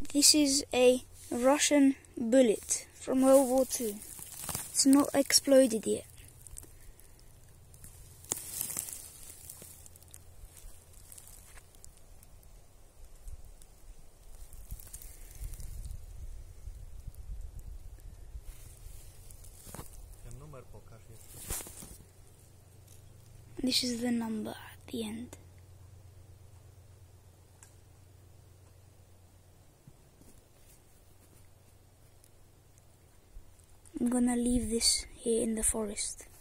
This is a Russian bullet from World War II. It's not exploded yet. This is the number at the end. I'm gonna leave this here in the forest.